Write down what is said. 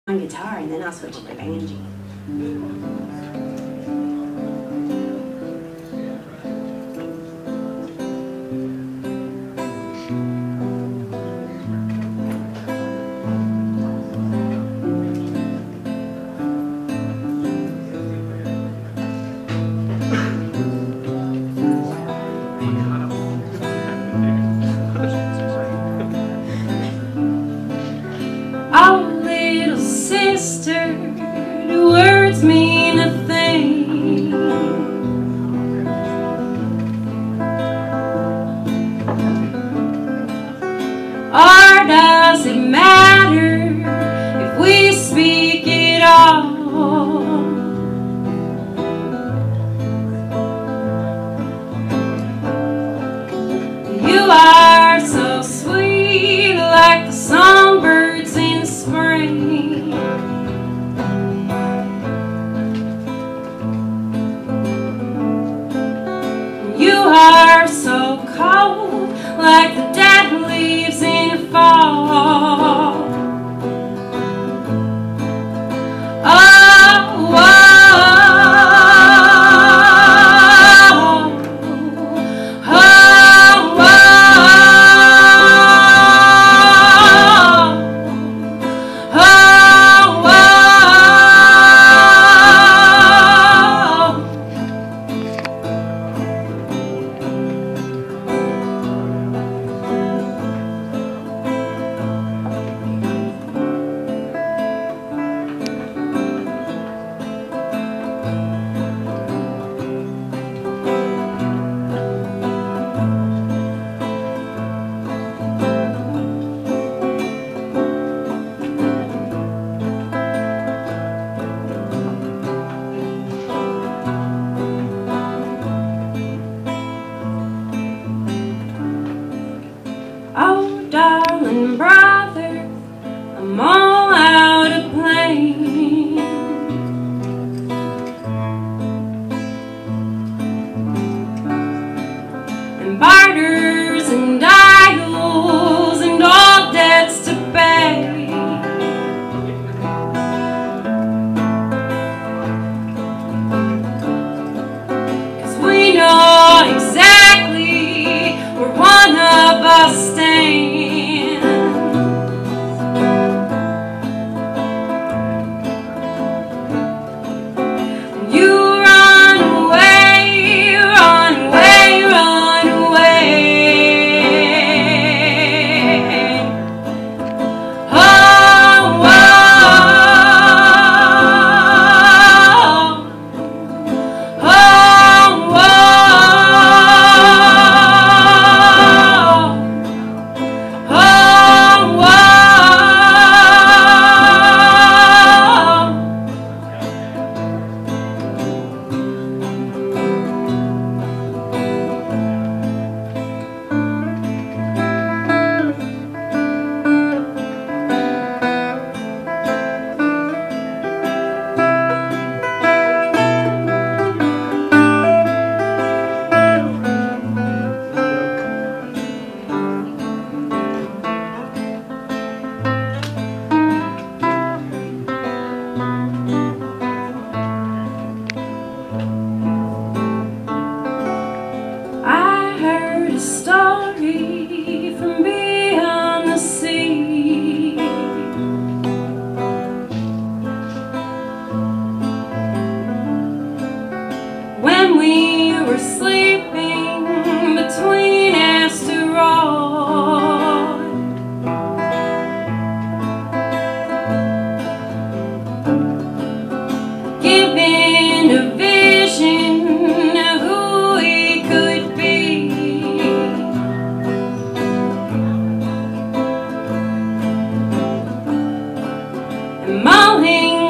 on guitar, and then I'll switch to banjo. Oh, little sister, the words mean a thing. Or does it matter if we speak it all? You are so sweet, like the songbirds in spring. You are so cold, like the dead leaves in fall. Oh, oh, oh, oh, oh, darling brother, I'm all out of plane. And barters and idols and all debts to pay. Cause we know exactly where one of us stands. You run away, run away, run away. Oh, oh, oh, I heard a story from beyond the sea. When we were sleeping between asteroids, given a vision of who we could be. And mulling